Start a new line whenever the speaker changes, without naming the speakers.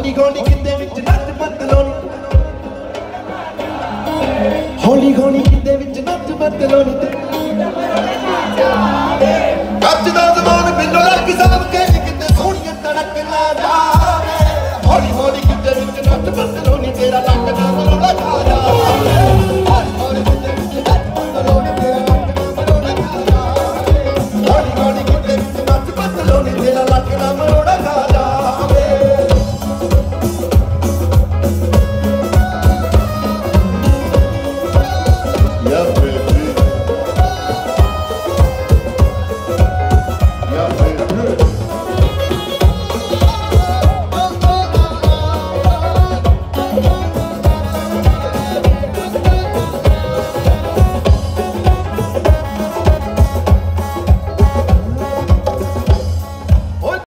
हौली हौली किते विच नच बदलोनी, हौली हौली किते विच नच बदलोनी। कच्च दा ज़मान बिल्लो लग साहब के किते सोहणियां तड़क ला जा।